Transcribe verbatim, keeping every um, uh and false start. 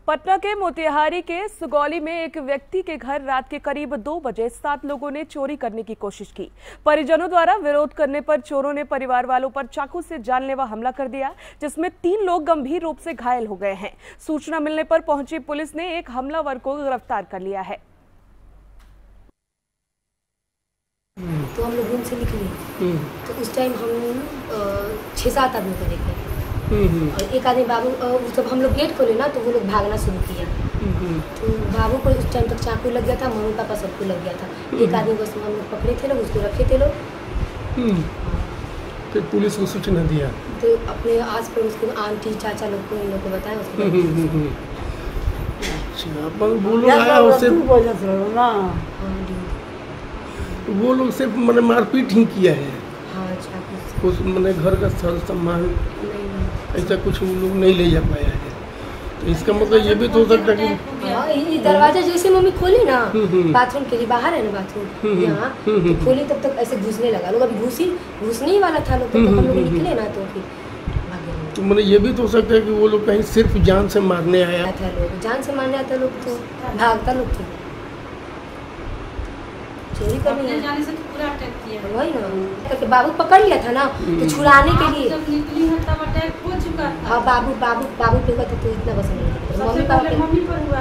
पटना के मोतिहारी के सुगौली में एक व्यक्ति के घर रात के करीब दो बजे सात लोगों ने चोरी करने की कोशिश की। परिजनों द्वारा विरोध करने पर चोरों ने परिवार वालों पर चाकू से जानलेवा हमला कर दिया, जिसमें तीन लोग गंभीर रूप से घायल हो गए हैं। सूचना मिलने पर पहुंची पुलिस ने एक हमलावर को गिरफ्तार कर लिया है। तो हम लोग रूम से निकले तो उस टाइम हम छः सात आदमी को देखे और एक आदमी बाबू जब हम लोग गेट खोले ना तो वो लोग भागना शुरू किया। तो बाबू को उस टाइम तक चाकू लग गया था, मम्मी पापा सबको लग गया था। एक आदमी बस हम लोग पकड़े थे लोग, उसको रखे थे लोग। तो पुलिस को सूचना दिया तो अपने आस पड़ोस के आंटी चाचा लोग को इन लोग को बताया। उसको वो लोग सिर्फ मैंने मारपीट ही किया है। हाँ, कुछ मैंने घर का सारा सामान ऐसा कुछ वो लोग नहीं ले जा पाया है। तो इसका मतलब ये भी तो हो सकता है कि हाँ, ये दरवाजा जैसे मम्मी खोली ना बाथरूम के लिए, बाहर है ना बाथरूम यहाँ, तो खोली तब तक ऐसे घुसने लगा लोग। अभी घुसी घुसने ही वाला था लोग, तब तक हम लोग निकले ना तो फिर तो मैंने ये भी तो हो सकता है कि वो लोग कहीं सिर्फ जान से मारने आया था। लोग जान से मारने आता लोग तो भागता लोग थे, चोरी करने जाने से तो पूरा अटैक किया है। वही ना करके बाबू पकड़ लिया था ना तो छुड़ाने के लिए। जब निकली है तब अटैक हो चुका था। हाँ, बाबू बाबू बाबू पे हुआ था तो इतना बस नहीं, मम्मी पापा मम्मी पर हुआ।